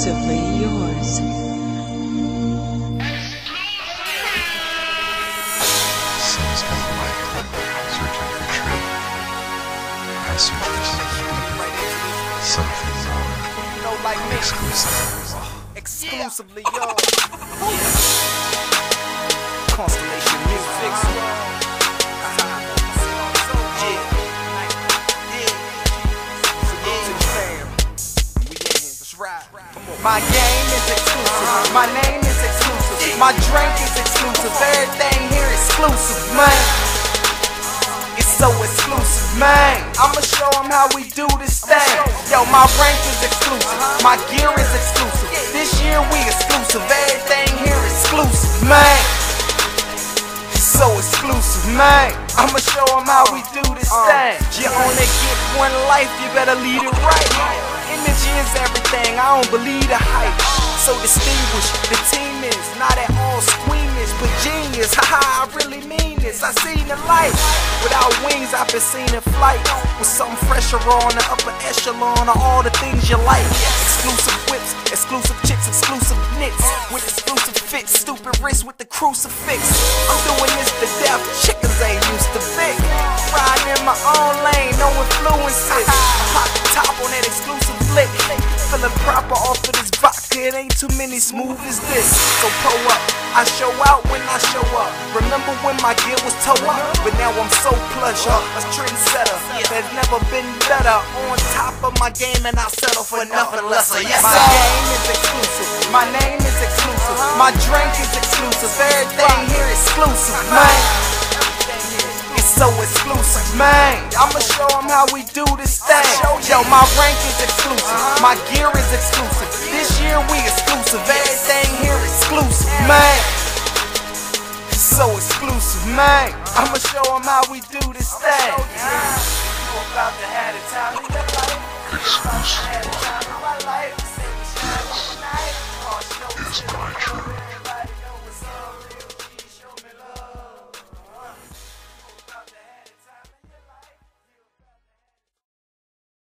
Exclusively yours. Some spend a lifetime searching for truth. I search for something more exclusive. Exclusively yours. Constellation music. Vic Swaz. My game is exclusive, my name is exclusive, my drink is exclusive, everything here exclusive, man. It's so exclusive, man. I'ma show them how we do this thing. Yo, my rank is exclusive, my gear is exclusive. This year we exclusive, everything here exclusive, man. It's so exclusive, man. I'ma show them how we do this thing. You only get one life, you better lead it right. Energy is everything, I don't believe the hype. So distinguished, the team is not at all squeamish, but genius. Haha, I really mean this. I seen the light. Without wings, I've been seen in flight. With something fresher on the upper echelon of all the things you like. Exclusive whips, exclusive chicks, exclusive knits. With exclusive fits, stupid wrists with the crucifix. I'm doing this to death, chickens ain't used to Vic. Riding in my own lane, no influences. Hot top on that exclusive flick. Feeling proper off of this vodka, it ain't too many smooth as this. So pull up, I show out when I show up. Remember when my gear was toe up? But now I'm so plush up, a trendsetter. There's never been better. On top of my game and I settle for nothing lesser. Yes, my game is exclusive, my name is exclusive, my drink is exclusive, everything here exclusive, man. It's so exclusive, man. I'ma show them how we do this thing. Yo, my rank is exclusive, my gear is exclusive. This year we exclusive, everything here exclusive, man. It's so exclusive, man. I'ma show them how we do this thing. You about to have the time. Exclusive.